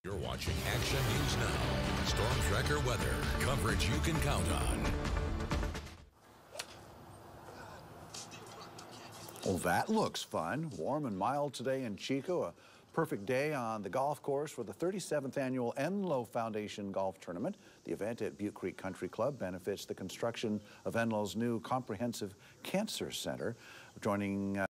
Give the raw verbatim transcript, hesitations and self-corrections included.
You're watching Action News Now. Storm Tracker weather. Coverage you can count on. Well, that looks fun. Warm and mild today in Chico. A perfect day on the golf course for the thirty-seventh annual Enloe Foundation Golf Tournament. The event at Butte Creek Country Club benefits the construction of Enloe's new comprehensive cancer center. Joining uh,